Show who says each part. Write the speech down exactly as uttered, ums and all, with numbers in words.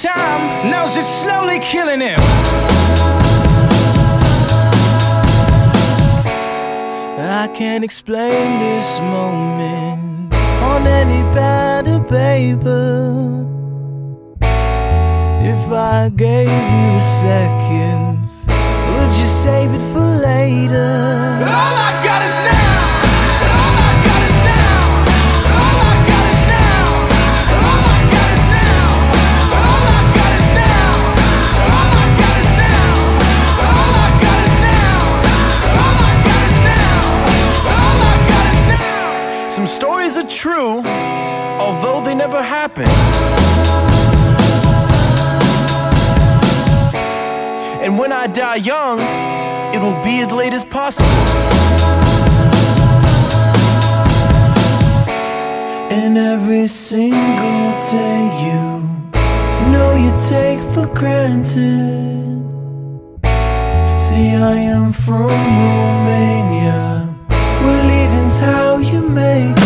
Speaker 1: time, now's just slowly killing him. I can't explain this moment on any pad of paper. If I gave you a second, would you save it for later? All I got is now. All I got is now. All I got is now. All I got is now. All I got is now. All I got is now. All I got is now. All I got is now. All I got is now. Some stories are true, although they never happened. And when I die young, it will be as late as possible. And every single day you know you take for granted. See, I am from Romania, believing's how you make